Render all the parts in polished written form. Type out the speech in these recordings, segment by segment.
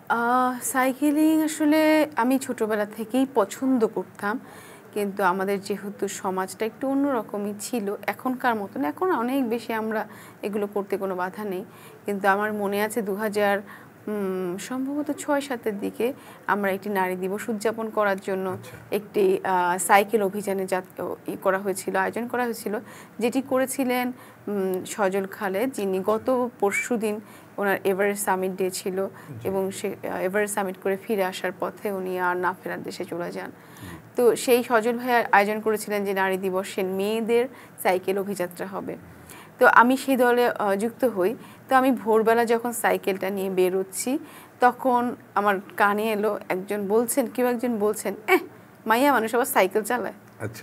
Cycling আসলে আমি ছোটবেলা থেকেই পছন্দ করতাম, কিন্তু আমাদের যেহেতু সমাজটা একটু অন্যরকমই ছিল, এখনকার মতন এখন অনেক বেশি আমরা এগুলো করতে কোনো বাধা নেই। কিন্তু আমার মনে আছে 2000 সম্ভবত 6-7-এর দিকে আমরা একটি নারী দিবস উদযাপন করার জন্য একটি সাইকেল অভিযানে করা হয়েছিল, আয়োজন করা হয়েছিল, যেটি করেছিলেন সজল খালেদ, যিনি গত পরশুদিন ওনার এভারেস্ট সামিট ডে ছিল এবং সে এভারেস্ট সামিট করে ফিরে আসার পথে উনি আর না ফেরার দেশে চলে যান। তো সেই সজল ভাই আয়োজন করেছিলেন যে নারী দিবসে মেয়েদের সাইকেল অভিযাত্রা হবে। তো আমি সেই দলে যুক্ত হই। তো আমি ভোরবেলা যখন সাইকেলটা নিয়ে বেরোচ্ছি, তখন আমার কানে এলো একজন বলছেন মাইয়া মানুষ আবার সাইকেল চালায়। আচ্ছা।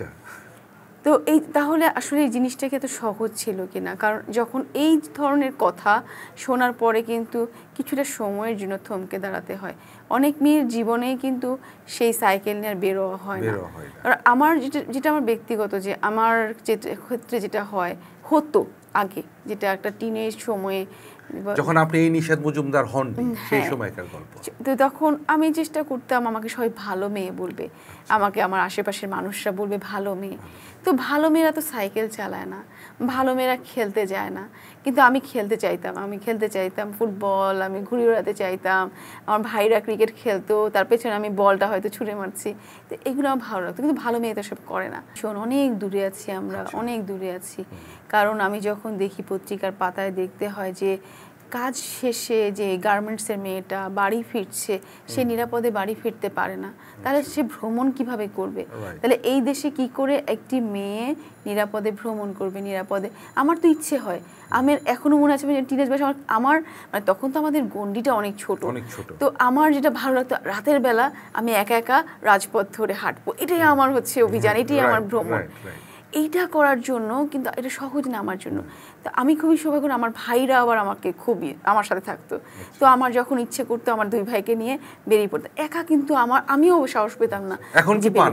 তো তাহলে আসলে এই জিনিসটা কি এত সহজ ছিল কিনা, কারণ যখন এই ধরনের কথা শোনার পরে কিন্তু কিছুটা সময়ের জন্য থমকে দাঁড়াতে হয়। অনেক মেয়ের জীবনেই কিন্তু সেই সাইকেল নিয়ে আর বেরোয়া হয় না। কারণ আমার যেটা আমার ব্যক্তিগত, যে আমার ক্ষেত্রে যেটা হতো আগে, যেটা একটা টিনেজ সময়ে, যখন আপনি এই নিশাত মজুমদার হন সেই সময়কার গল্প, তো তখন আমি চেষ্টা করতাম আমাকে সবাই ভালো মেয়ে বলবে, আমাকে আমার আশেপাশের মানুষরা বলবে ভালো মেয়ে। তো ভালো মেয়েরা তো সাইকেল চালায় না, ভালো মেয়েরা খেলতে যায় না, কিন্তু আমি খেলতে চাইতাম ফুটবল, আমি ঘুড়ি ওড়াতে চাইতাম, আমার ভাইরা ক্রিকেট খেলতো, তার পেছনে আমি বলটা হয়তো ছুঁড়ে মারছি। তো এগুলো আমার ভালো লাগতো, কিন্তু ভালো মেয়ে তো সব করে না। অনেক দূরে আছি আমরা, অনেক দূরে আছি। কারণ আমি যখন দেখি পত্রিকার পাতায় দেখতে হয় যে কাজ শেষে যে গার্মেন্টসের মেয়েটা বাড়ি ফিরছে, সে নিরাপদে বাড়ি ফিরতে পারে না, তাহলে সে ভ্রমণ কিভাবে করবে? তাহলে এই দেশে কি করে একটি মেয়ে নিরাপদে ভ্রমণ করবে? নিরাপদে আমার তো ইচ্ছে হয়, আমার এখনো মনে আছে টিনেজ বয়সে আমার মানে তখন তো আমাদের গন্ডিটা অনেক ছোট, তো আমার যেটা ভালো লাগতো রাতের বেলা আমি একা একা রাজপথ ধরে হাঁটবো, এটাই আমার হচ্ছে অভিযান, এটাই আমার ভ্রমণ। এইটা করার জন্য কিন্তু এটা সহজ না আমার জন্য। তো আমি খুবই সৌভাগ্য, আমার ভাইরা আবার আমাকে খুবই আমার সাথে থাকতো। তো আমার যখন ইচ্ছে করতো আমার দুই ভাইকে নিয়ে বেরিয়ে পড়তো, একা কিন্তু আমিও সাহস পেতাম না। এখন কি পান?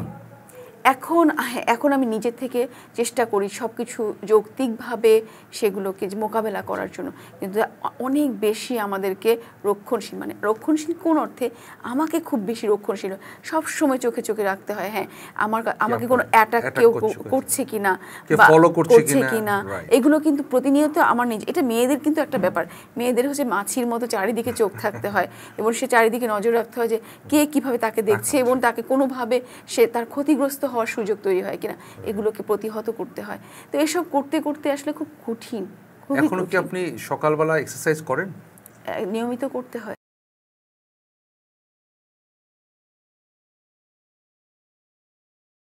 এখন আমি নিজের থেকে চেষ্টা করি সব কিছু যৌক্তিকভাবে সেগুলোকে মোকাবেলা করার জন্য, কিন্তু অনেক বেশি আমাদেরকে রক্ষণশীল কোন অর্থে, আমাকে খুব বেশি রক্ষণশীল সব সময় চোখে চোখে রাখতে হয়। হ্যাঁ, আমাকে কোনো অ্যাটাক কেউ করছে কিনা বা করছে কিনা, এগুলো কিন্তু প্রতিনিয়ত আমার এটা মেয়েদের কিন্তু একটা ব্যাপার, মেয়েদের হচ্ছে মাছির মতো চারিদিকে চোখ থাকতে হয় এবং সে চারিদিকে নজর রাখতে হয় যে কে কিভাবে তাকে দেখছে এবং তাকে কোনোভাবে সে তার ক্ষতিগ্রস্ত হওয়ার সুযোগ তৈরি হয় কিনা, এগুলোকে প্রতিহত করতে হয়। তো এসব করতে করতে আসলে খুব কঠিন। এখনো কি আপনি সকালবেলা এক্সারসাইজ করেন? নিয়মিত করতে হয়।